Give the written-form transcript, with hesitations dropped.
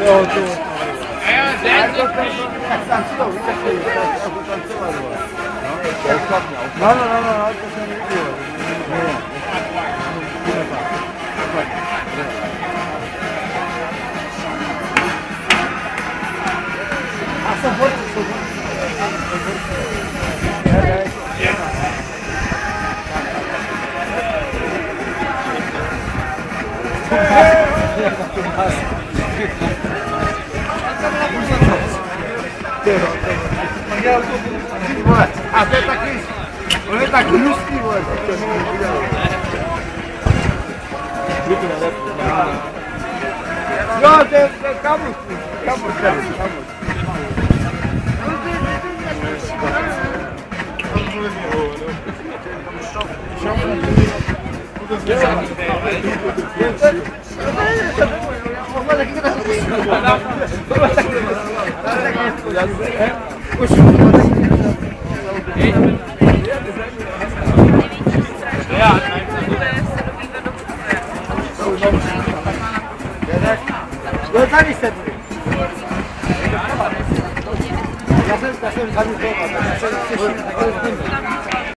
to jsem neviděl. A jsou borci, a to je taky, on je tak hnusný, vole, to jsem udělal. Jo, to je kamus, tady sedli. Já jsem tady